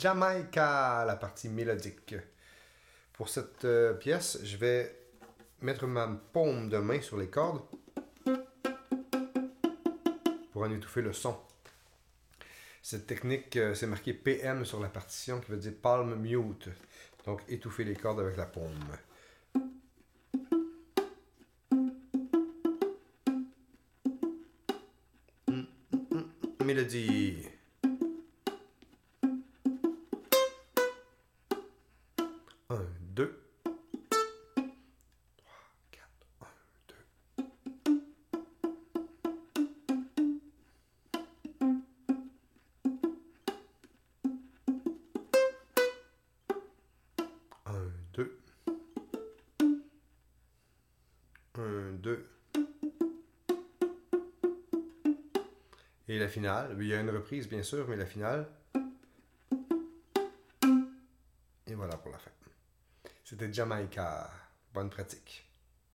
Jamaica, la partie mélodique. Pour cette pièce, je vais mettre ma paume de main sur les cordes pour en étouffer le son. Cette technique, c'est marqué PM sur la partition qui veut dire palm mute. Donc étouffer les cordes avec la paume. Mélodie. 1, 2. 3, 4. 1, 2. 1, 2. 1, 2. Et la finale, il y a une reprise bien sûr, mais la finale. Et voilà pour la fin. C'était Jamaica. Bonne pratique.